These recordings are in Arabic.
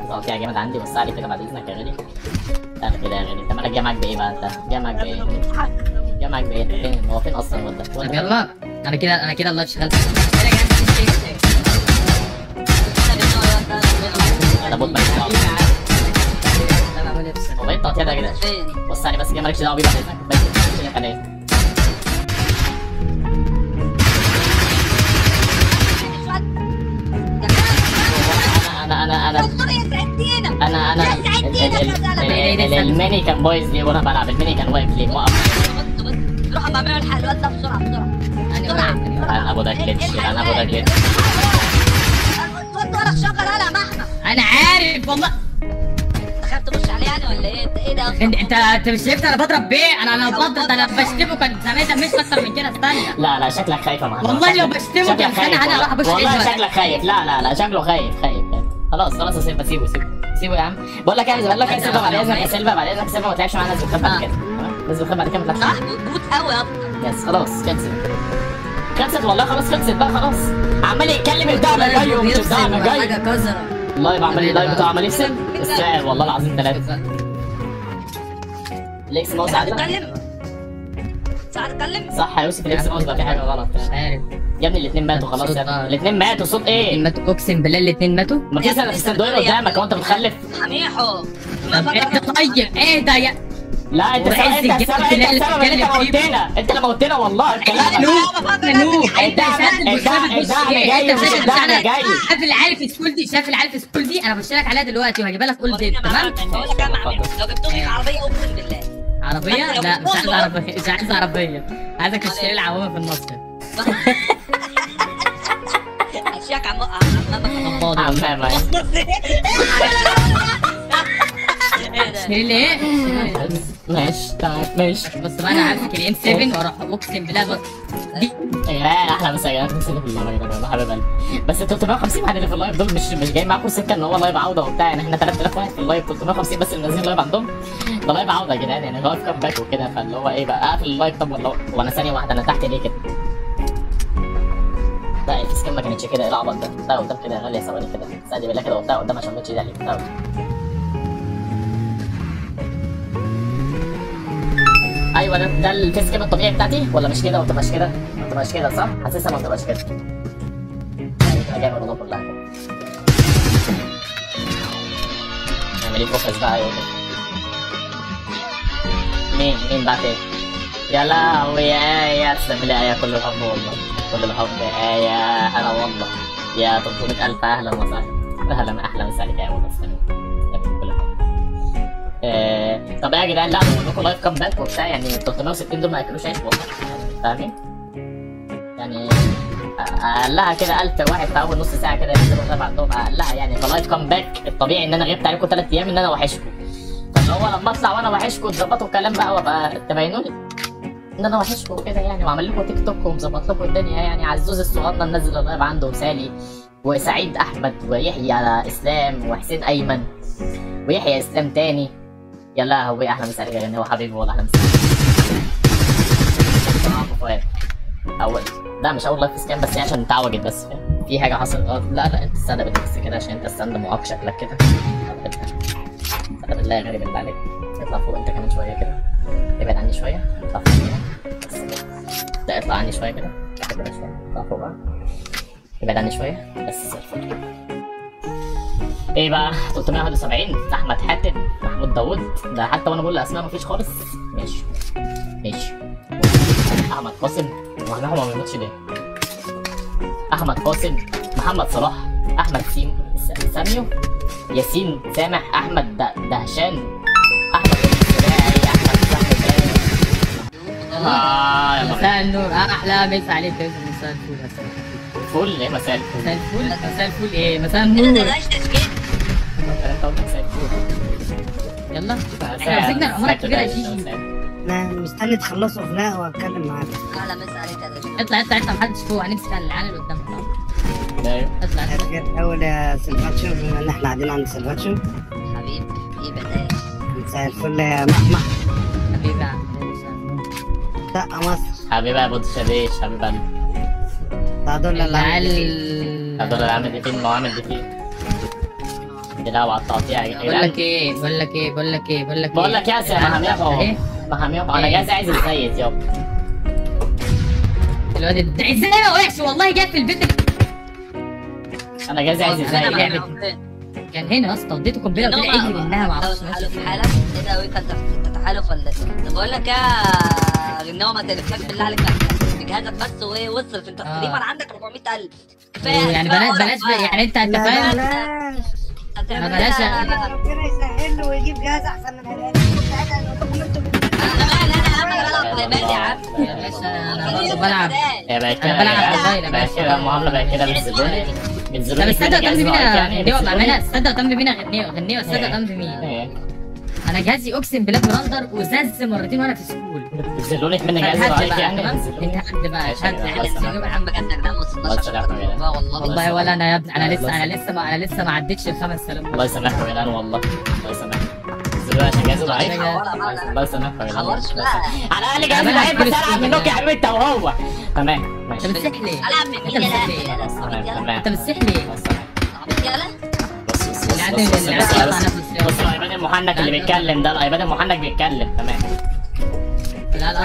تقطيع جامد عندي، بص علي كده بعد اذنك يا غالي. تعالى كده يا غالي، انت مالك جاي معاك بايه بقى؟ انت جاي معاك بايه؟ جاي معاك بايه؟ فين هو فين اصلا الواد ده؟ طب يلا انا كده الله شغال. انا بوت مالكش دعوه. هو ايه التقطيع ده يا جدعان؟ بص علي بس كده مالكش دعوه بيه بعد اذنك. بس كده كان ايه؟ انا الميني كان بايظ ليه وانا بلعب؟ الميني كان واقف ليه؟ موقف. روح بعملوا الحل الواد ده بسرعه بسرعه. انا ابو ده جليتش، انا ابو ده جليتش. الواد ورق شغل انا يا محمد. انا عارف والله. دخلت تخش عليه يعني ولا ايه؟ انت ايه ده؟ انت مش شايفني انا بضرب بيه؟ انا بضرب، انا بشتمه كان زماني مش اكتر من كده. استنى لا شكلك خايف يا محمد. والله لو بشتمه كان انا هروح ابوس والله شكلك خايف. لا شكله خايف. خلاص يا سيلفا سيبه يا عم. بقول لك يا سيلفا بعد اذنك يا سيلفا ما تلعبش معانا ناس بتخاف بعد كده. ناس بتخاف بعد كده ما تلعبش. صح بوت قوي يا ابني. بس خلاص خلصت والله. خلصت بقى خلاص. عمال يتكلم الدعم جاي ومش الدعم جاي. حاجه كزره. اللايف اللايف بتاعه عمال يفصل. استاهل والله العظيم 3. الاكس ماوس عادل. صح يا يوسف، الاكس ماوس بقى في حاجه غلط. مش عارف يا ابني الاثنين ماتوا خلاص يا ابني. الاثنين ماتوا. صوت ايه؟ ماتوا اقسم بالله الاثنين ماتوا. ما في صندوقين قدامك، هو انت متخلف؟ حميحو. طب طيب ايه ده يا لا انت السبب انت اللي موتنا والله. شايف العيال في سكول دي، انا بشترك عليها دلوقتي وهجيبها لك كل دي. تمام بقول لك لو جبت لي عربيه اقسم بالله. عربيه؟ لا مش عايز عربيه. عايزك تشتري لي عوامه في المصيف. اشياك عمامك اشتري لي ايه؟ ماشي تمام ماشي. بص بقى انا عارفك الام 7 واروح اقسم بالله دي احلى مساجات في اللايف يا حبيب قلبي. بس 350 واحد اللي في اللايف دول مش جاي معاكم سكه ان هو لايف عوده وبتاع. يعني احنا 3000 واحد في اللايف، 350 بس اللي نازلين لايف عندهم ده لايف عوده يا جدعان. يعني لايف كام باك وكده، فاللي هو ايه بقى اقفل اللايف؟ طب وانا ثانيه واحده انا تحت ليه كده؟ لا الفيس كام ما كانتش كده. ايه العبط ده؟ لا قدام كده يا غاليه ثواني كده. استهدي بالله كده وبتاع قدام عشان ما تشيل عليك. ايوه ده الفيس كام الطبيعي بتاعتي ولا مش كده؟ ما تبقاش كده، ما تبقاش كده صح؟ حاسسها ما تبقاش كده. يعني تبقى جايه من الوضوء كلها كده. نعمل ايه فوكس بقى؟ ايوه مين بعت ايه؟ يا لهوي يا ايه. تسلم لي يا كل الحب والله، كل الحب يا ايه. هلا والله يا 300,000 اهلا وسهلا. احلى مسا عليك يا والله. تسلم كل الحب. طب ايه يا جدعان؟ لا انا لكم لايف كام باك وبتاع. يعني 360 دول ما ياكلوش عيش والله. فاهمين؟ يعني اقلها كده 1000 واحد في اول نص ساعه كده ينزلوا اللايف عندهم. اقلها يعني فلايف كام باك الطبيعي ان انا غبت عليكم 3 ايام ان انا وحشكم. فاللي هو لما اطلع وانا وحشكم تظبطوا الكلام بقى وابقى تبينوا لي ان انا وحشكم وكده يعني. وعمل لكم تيك توك ومظبط لكم الدنيا يعني. عزوز الصغنن نزل اللايف عنده وسالي وسعيد احمد ويحيى اسلام وحسين ايمن ويحيى اسلام تاني. يا لهوي احلى مسا عليك يا غني. هو حبيبي والله احلى مسا. اول ده مش اول لايف سكان بس يعني عشان اتعوجت بس. فاهم؟ في حاجه حصلت غلط. لا انت استهدى بالله بس كده عشان انت استند معاق شكلك كده. استهدى بالله يا غالي بالله عليك. اطلع فوق انت كمان شويه كده. ابعد عني شويه. اطلع فوق كده بس كده. لا اطلع عني شويه كده. اطلع فوق بقى. ابعد عني شويه بس زي الفل كده. ايه بقى 371 احمد حاتم محمود داوود. ده حتى وانا بقول الاسماء مفيش خالص. ماشي احمد قاسم. هو ما بيموتش ليه؟ احمد قاسم محمد صلاح احمد ساميو ياسين سامح احمد دهشان احمد احمد مساء النور. احلى مسا عليك يا يوسف. مساء الفل. فل ايه مساء الفل؟ مساء الفل ايه؟ مساء النور. يلا احنا مسكنا الامور الكبيره دي. انا مستني تخلصوا خناقه واتكلم معاك. اهلا مسا عليك يا باشا. اطلع محدش فوق. هنمسك العيال اللي قدامك. ايوه اطلع الاول يا سيلفاتشو بما ان احنا قاعدين عند سيلفاتشو. حبيبي بلاش. مساء الفل يا محمد. حبيبي يا عم. دقه مصر. حبيبي يا ابو الشبيش حبيب قلبي. هدول اللي هدول اللي عامل دي فين؟ ما هو عامل دي فين؟ يلعبوا على التقطيع يا بقول جدعان. لك ايه بقول لك يا سيدي مهاميكو انا جاهز عايز الزيت يابا. الواد ده ازاي ما وقعش والله جاب في البيت. انا جاهز عايز الزيت. كان هنا يا اسطى اديته قنبله وطلع يجري منها ما اعرفش. تحالف حالك ايه ده؟ وانت تحالف ولا ايه؟ طب بقول لك يا غناوه ما تلفش بالله عليك بجهازك بس وايه واصرف انت تقريبا عندك 400,000 كفايه. يعني بلاش يعني انت فاهم. ما بلاش ربنا يسهل له ويجيب جهاز احسن من هذا. انا مالي يا عم. يا باشا انا برضه بلعب. يا بقى كده أنا بلعب موبايل يا بقى باشا. كده المعامله بقى كده بتزلوني طب استنى وتم بينا غنيوه بامانه. استنى وتم بينا غنيوه استنى وتم بمين؟ انا جهازي اقسم بالله براندر وزز مرتين وانا في السكول. بتزلوني من جهاز ضعيف يعني. انت هد بقى يا عم بجد ده والله ولا انا يا ابني انا لسه ما عدتش ال 5000. الله يسامحكم يا جدعان والله الله يسامحكم. بتزلوني عشان جهازه ضعيف. الله يسامحكم يا جدعان. على الاقل جهازي ضعيف بس العب منك يا حبيبي انت وهو. تمام ماشي. انت بتسح ليه؟ العب من مين يلا؟ تمام انت بتسح ليه؟ بص الايباد المحنك اللي بيتكلم ده الايباد المحنك بيتكلم. تمام. لا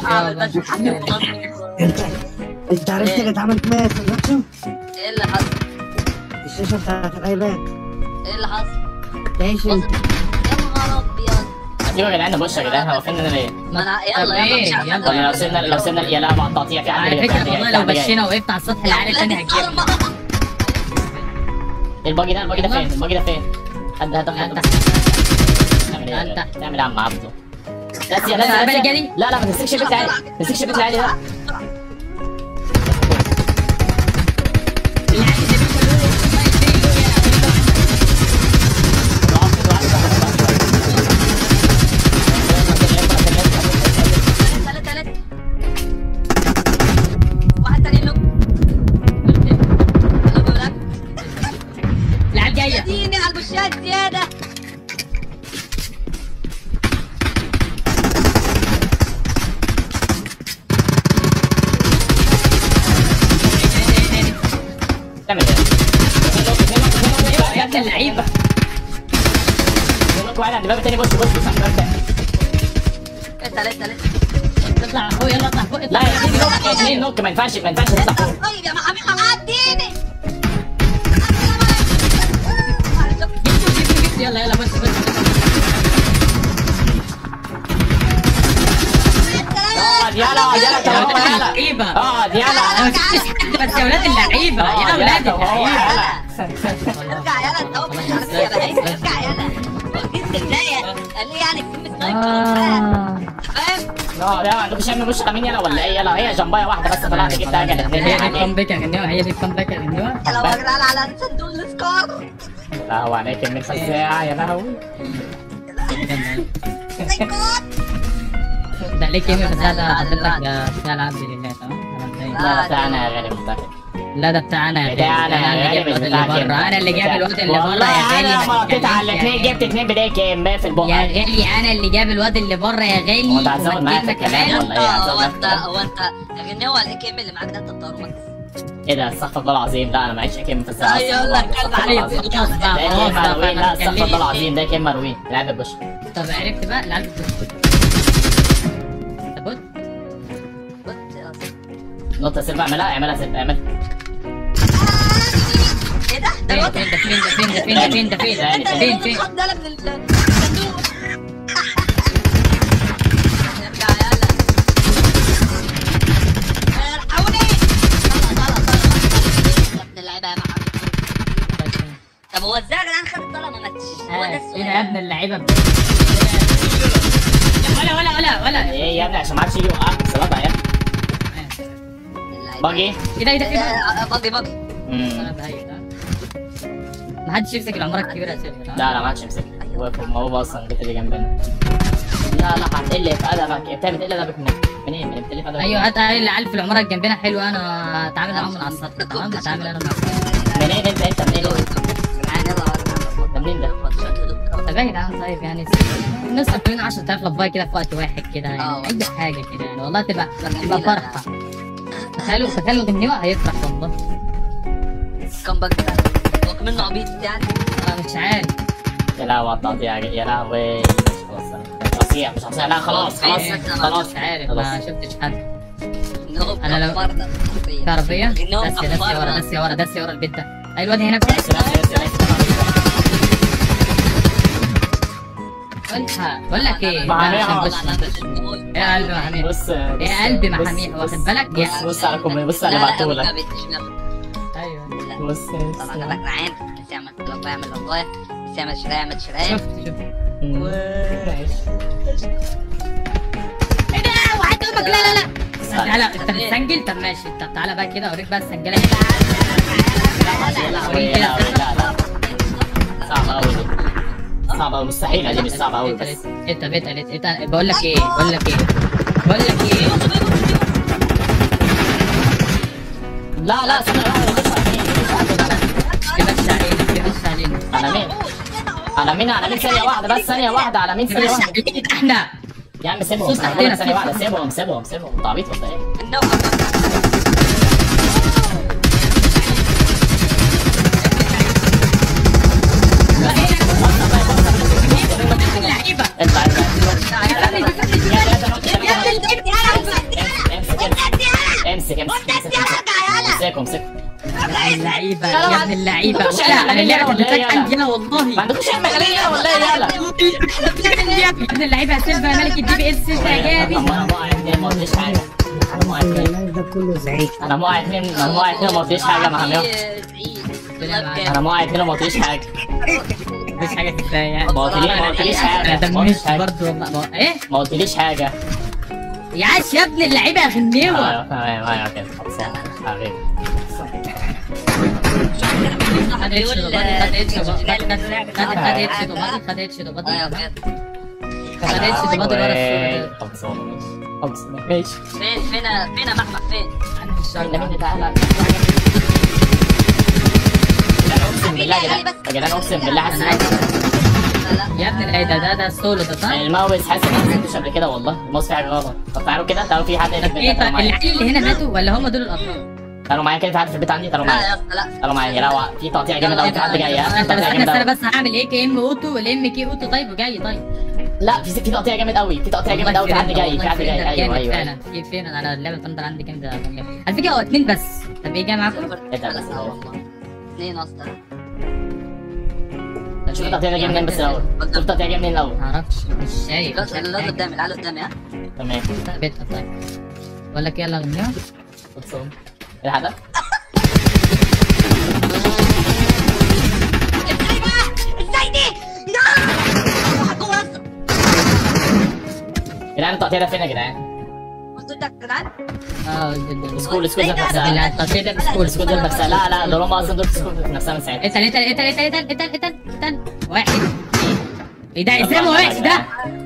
انت عرفت اللي اتعملت معايا في الواتساب؟ ايه اللي حصل؟ الشاشه بتاعت الايباد. ايه اللي حصل؟ تعيش يا نهار ابيض. ايوه يا جدعان بص يا جدعان هو فين انا ليه؟ ما انا يلا يلا لو سيبنا يلا مع التقطيع في على فكره والله لو مشينا وقفت على السطح العالي الثاني هتجيبني. الباجي ده فين؟ الباجي ده فين؟ حد هات تعمل يا عم عبده؟ بس يا لا ما تمسكش البيت العالي ما تمسكش البيت العالي ده. واحد تاني له العيال جايه اديني على البوشات زياده. تعمل ايه؟ يا ابن اللعيبه. واحد عند الباب التاني. بص عند الباب التاني. اطلع فوق يلا اطلع فوق. لا يا سيدي نوك اثنين نوك ما ينفعش تطلع فوق. طيب يا محمد عديني. يلا بس يلا اللعيبه. يلا انا ما شفتش حد بس يا ولاد اللعيبه يا ولاد اللعيبه. ارجع يلا انت اهو مش عارف يا بهايم. ارجع يلا. واخدين بدايه قال لي يعني كلمه سنايبر فاهم؟ لا ما عندكوش هم مش مين يلا ولا ايه؟ يلا هي جنبايه واحده بس طلعت جبت حاجه الاثنين. هي دي الكومباك يا غنيوه هي دي الكومباك يا غنيوه. لو يا جدعان على صندوق السكور. لا هو عليك من ساعه يا لهوي. ده عليك يمين بس ده حضرتك بتاع العبد لله تمام. لا بتاعنا يا غالي مستحيل. لا ده بتاعنا يا بتاعنا يا غالي مش بتاعك انت. انا اللي جاب الواد اللي بره يا غالي. انا ما قطيت على الاثنين جبت اثنين بدايه كام في البقعه. يا غالي انا اللي جاب الواد اللي بره يا غالي. هو انت هتزود معايا في الكلام ولا ايه؟ هو انت يا غني هو الاي كيم اللي معاك ده انت بتطيره بس. ايه ده استغفر الله العظيم. لا انا معيش كام في الساعه. يقول لك خلاص بقى لا استغفر الله العظيم ده كام مروين لعب البشر. طب عرفت بقى لعب طب نقطة سيرفر اعملها سيرفر اعملها. ايه ده؟ فين خد ده من الصندوق. ارجع يلا. الحقوني. يا ابن اللعيبه يا محمد. طب هو ازاي يا جدعان خد الطلقه ما ماتش؟ هو ده السؤال. يا ابن اللعيبه ولا ايه يا ابني عشان ما عادش يجي يوقعك صلاة يا ابني. باجي ايه ده باجي. ما حدش يمسك العماره الكبيره يا سيدي. لا ما عادش يمسك. ما هو اصلا البيت اللي جنبنا. لا هتقل في ادبك. انت بتقل ادبك منين؟ بتقل في ادبك. ايوه هات العيال في العماره اللي جنبنا حلوه. انا هتعامل معاهم من على السطح تمام. هتعامل انا معاهم. منين انت منين؟ منين ده؟ طب يا جدعان طيب يعني نصرف مننا 10,000 لباي كده في وقت واحد كده يعني اي حاجه كده يعني والله تبقى فرحه. تخيلوا غنيوه هيفرح والله. كم باك منه عبيط يعني. مش عارف. يا لهوي على التقطيع، يا لهوي. خلاص تقطيع مش هتصيع. لا خلاص خلاص خلاص. مش عارف، ما شفتش حد. نوب أنا لو- كفرنا. تعرفية؟ غنوهم دس يا ورا، كفرنا. دس يا ورا، دس يا ورا البيت ده. أي الواد هنا في بقول لك ايه؟ محاميها. بص يا قلبي محاميها. بص يا قلبي محاميها، واخد بالك؟ بص بص على كومي، بص على اللي بعتهولك. ايوه بص طبعا انا جعان. بس يعمل والله، يعمل والله، بس يعمل شرايه، يعمل شرايه. شفت. ماشي. ايه ده؟ وحد امك. لا لا لا تعالى، انت بتسجل؟ طب ماشي، طب تعالى بقى كده اوريك بقى السجاله. يا لهوي يا لهوي. لا لا صعبة أوي دي، صعبة أوي، مستحيلة دي، مش صعبة أوي بس. بقول لك ايه، بقول لك ايه. لا لا ثانية واحدة. يمشي علينا، يمشي علينا. على مين؟ على مين؟ على مين؟ ثانية واحدة بس، ثانية واحدة. على مين؟ ثانية يمشي واحدة. علينا احنا. يا عم سيبهم، صوت تحتنا. ثانية واحدة. سيبهم. أنت عبيط ولا إيه؟ اللعيبه. اطلع امسك. اللعيبه يا ابن اللعيبه. لا انا اللعبه اللي عندي انا والله. ما عندكوش علم غالية ولا ايه؟ يلا يا ابن اللعيبه يا سيلفا، ملك الدي بي اس ايجابي. انا موقع اتنين ما قلتش حاجة. اللايف ده كله زعيق. انا موقع اتنين ما قلتش حاجة يا محمد. انا موقع اتنين ما قلتش حاجة. مفيش حاجه كفايه. ما قلتليش حاجة. ده ما قلتش مش حاجة. برضه ايه ما قلتليش حاجة. يا عاش يا ابن اللعيبه يا غنيوه. ايوه كده خلصان حبيبي. خد اتش دوبادي ورا الصوره. خلصان ماشي. فين محمد فين؟ عندي الشر. مين تعالى. اقسم بالله يا جدعان، اقسم بالله حاسس يا ابن اللعيبه ده السولو ده صح؟ الماوس حاسس ان انا ما كنتش قبل كده والله. الماوس فيه حاجه غلط. طب تعالوا كده، تعالوا في حد هنا في ايه البيت. طيب العيال اللي هنا ماتوا ولا هم دول الاطفال؟ تعالوا معايا كده، في حد في البيت عندي. تعالوا لا معايا يا اسطى لا. تعالوا معايا. لا في تقطيع جامد قوي، في حد جاي. انت بس تقطيع جامد انا قوي. بس هعمل ايه كي ام اوتو والام كي اوتو. طيب وجاي طيب. لا في تقطيع جامد قوي، في تقطيع جامد قوي. في حد جاي، في حد جاي. ايوه فعلا في فين انا اللعبه فندر عندي كام ده. على فكره هو اتنين بس. طب ايه جاي معاكم؟ ايه ده بس؟ اثنين اصلا. شوف التقطيع ده جاي منين بس الاول. شوف التقطيع جاي منين الاول. معرفش مش شايف. لا قدامي، لا قدامي ها. تمام. طيب طيب بقول لك يلا غنيها. خلصان. ايه ده؟ ازاي دي؟ يا جدعان التقطيع ده فين يا جدعان؟ سكول ذات نفسها. التقطيع ده سكول ذات نفسها. لا دول هم اصلا دول سكول ذات نفسها من ساعتها. اتل واحد. ايه ده اسامه وحش ده؟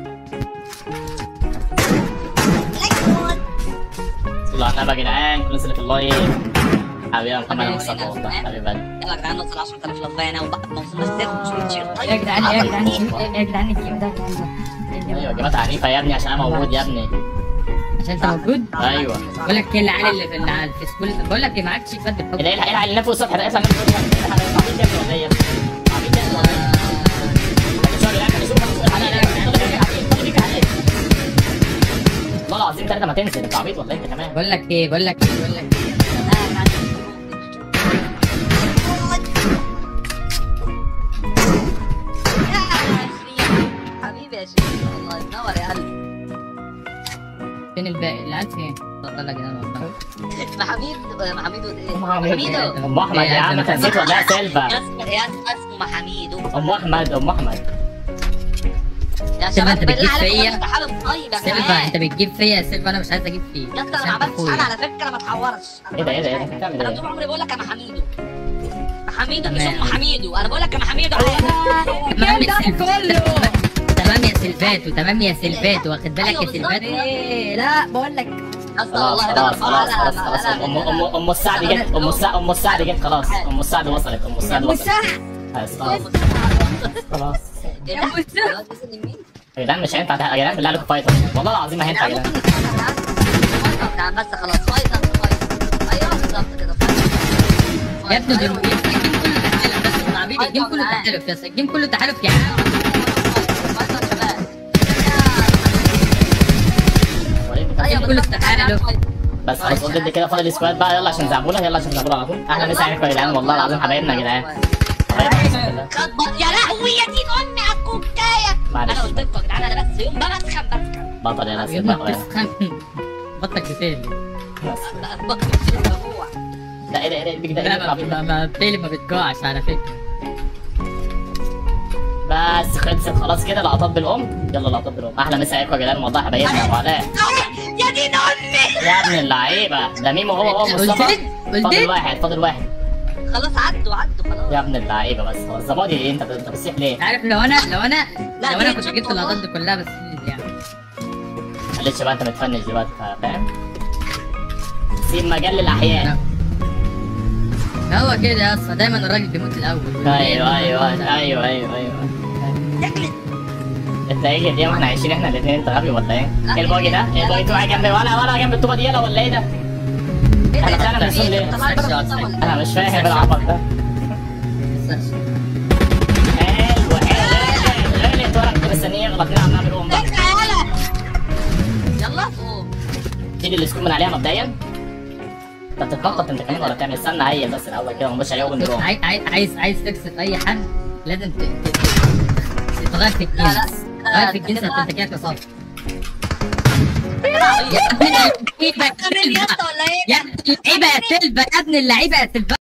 صلوا على النبي يا جدعان، كل الناس اللي في اللايف. حبيبي يا محمد مصطفى والله حبيبي. يلا يا جدعان نوصل 10,000 لايك انا وبقى ما وصلناش 500 يا جدعان يا جدعان الجيم ده ايوه جيمات عنيفه يا ابني عشان انا موجود يا ابني. عشان انت موجود. ايوه بقول لك ايه العيال اللي في سكول. بقول لك ايه معاك شيك فات بالحب. العيال اللي فوق السطح ده اطلع نفسه عبيط يا ابني ولا ايه؟ عبيط يا ابني ولا ايه؟ والله العظيم ثلاثه ما تنزل. انت عبيط ولا انت كمان؟ بقول لك ايه حبيبي يا شيخ والله تنور يا قلبي. فين الباقي؟ العيال فين؟ اتفضل يا جدعان والله. محميدو ايه؟ ام احمد يا عم انت نسيت ولا سيلفا؟ يا اسمه محميدو. ام احمد يا سيلفا انت بتجيب فيا. طيب يا سيلفا انت بتجيب فيا يا سيلفا. انا مش عايز اجيب فيك. يا اسطى انا ما عملتش حاجه على فكره، ما تحورش. ايه ده بتعمل انا ايه؟ طول عمري بقول لك انا حميدو. حميدو مش ام حميدو. انا بقول لك انا حميدو. تمام يا سيلفاتو. تمام يا سيلفاتو واخد بالك يا سيلفاتو. ايه لا بقول لك خلاص ام السعد جت. ام السعد جت خلاص. ام السعد وصلت. خلاص يا يا جدعان مش هينفع يا جدعان. بالله عليكم فايتر والله العظيم ما هينفع يا جدعان. بس خلاص فايت. ايوه بالظبط كده. يا ابني دول بس عبيط الجيم كله تحالف يا اسطى، الجيم كله تحالف يا عم. الجيم كله تحالف. بس خلاص قلت كده فاضل السكواد بقى، يلا عشان زعبوله، يلا عشان زعبوله على طول. احلى مسا عليكم يا جدعان، والله العظيم حبايبنا يا جدعان. يا لهوي يا دين امي على الكوكايه. انا قلت لكم يا جدعان انا بس يوم ما بسخن بطل يا ناس. بطل كتير. لا ايه ده البيك ده؟ لا ما بتقلي ما بتجوعش على فكره. بس خلصت خلاص كده لقطات بالام. يلا لقطات بالام. احلى مسا عليكم يا جدعان، والله حبايبنا يا ابو علاء. يا دين امي يا ابن اللعيبه ده ميمو هو مصطفى. فاضل واحد. خلاص عدوا خلاص يا ابن اللعيبه. بس هو الزبادي ايه؟ انت بتصيح ليه؟ عارف لو انا كنت جبت اللقطات دي كلها بس يعني معلش بقى انت متفنش دلوقتي فاهم؟ سيب مجال للاحياء. هو كده يا اسطى، دايما الراجل بيموت الاول. ايوه انت ايه دي؟ احنا عايشين احنا الاثنين، انت غبي ولا ايه؟ ايه الباجي ده؟ ايه الباجي بتوعي جنبي ولا جنب الطوبه دي يلا ولا ايه ده؟ احنا طلعنا مسؤول ليه؟ انا مش فاهم العبط ده. حلو غالي الدورة كنت مستنيه يغلط نلعب نعمل ام بقى. يلا فوق تيجي السكوب من عليها مبدئيا. انت بتتنطط انت كمان ولا بتعمل؟ استنى هي بس الاول كده ونخش عليها ونروح. عايز تكسب اي حد لازم تغير في الجنس. غير في الجنس انت كده كسرت. يا ابن اللعيبه يا ابن اللعيبه يا ابن اللعيبه يا